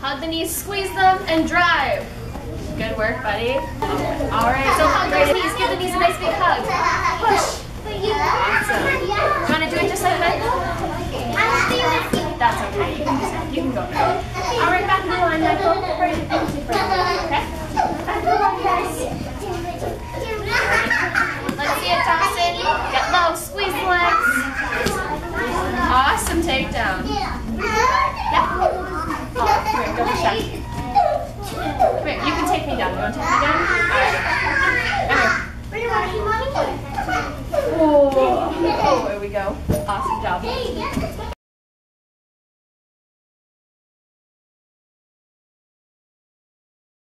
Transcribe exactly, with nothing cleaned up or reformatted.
Hug the knees, squeeze them, and drive. Good work, buddy. All right, so hug those knees. Give the knees a nice big hug. Push. Awesome. You want to do it just like that? That's okay. You can, just, you can go now. All right, back in the line, Michael. Right, okay? Back in the line, guys. Let's see it, Dawson. Get low. Squeeze the legs. Awesome takedown. Yeah. Oh, come here. Double check. Come here. You can take me down. You want to take me down? All right. Come here. Oh, oh, there we go. Awesome job.